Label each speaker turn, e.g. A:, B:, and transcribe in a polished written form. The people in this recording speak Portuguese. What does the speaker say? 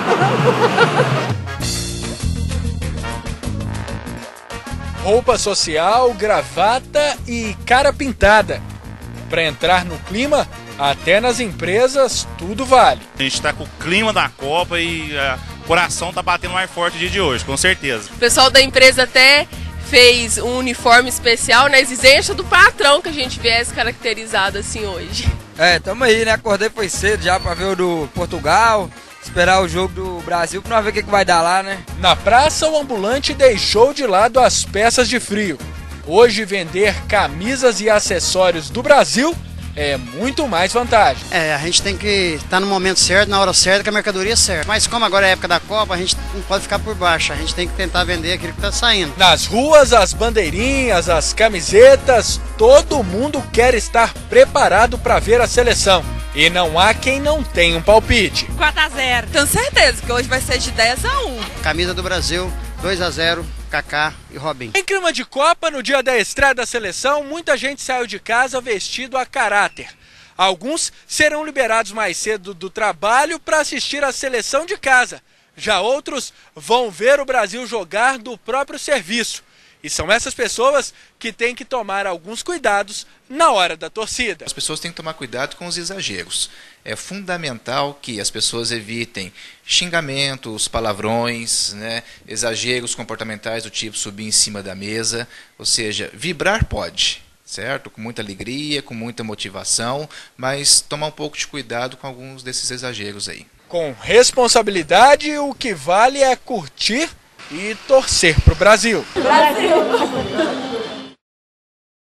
A: Roupa social, gravata e cara pintada. Para entrar no clima, até nas empresas, tudo vale.
B: A gente está com o clima da Copa e o coração tá batendo mais forte o dia de hoje, com certeza.
C: O pessoal da empresa até fez um uniforme especial na exigência do patrão que a gente viesse caracterizado assim hoje.
D: Tamo aí, né? Acordei foi cedo já pra ver o do Portugal, esperar o jogo do Brasil pra nós ver o que vai dar lá, né?
A: Na praça, o ambulante deixou de lado as peças de frio. Hoje, vender camisas e acessórios do Brasil é muito mais vantagem.
E: A gente tem que estar no momento certo, na hora certa, com a mercadoria certa. Mas como agora é a época da Copa, a gente não pode ficar por baixo, a gente tem que tentar vender aquilo que está saindo.
A: Nas ruas, as bandeirinhas, as camisetas, todo mundo quer estar preparado para ver a seleção. E não há quem não tenha um palpite.
F: 4-0. Tenho certeza que hoje vai ser de 10-1.
E: Camisa do Brasil, 2-0, Kaká e Robinho.
A: Em clima de Copa, no dia da estreia da seleção, muita gente saiu de casa vestido a caráter. Alguns serão liberados mais cedo do trabalho para assistir a seleção de casa. Já outros vão ver o Brasil jogar do próprio serviço. E são essas pessoas que têm que tomar alguns cuidados na hora da torcida.
G: As pessoas têm que tomar cuidado com os exageros. É fundamental que as pessoas evitem xingamentos, palavrões, né, exageros comportamentais do tipo subir em cima da mesa. Ou seja, vibrar pode, certo? Com muita alegria, com muita motivação, mas tomar um pouco de cuidado com alguns desses exageros aí.
A: Com responsabilidade, o que vale é curtir e torcer pro Brasil.
F: Brasil!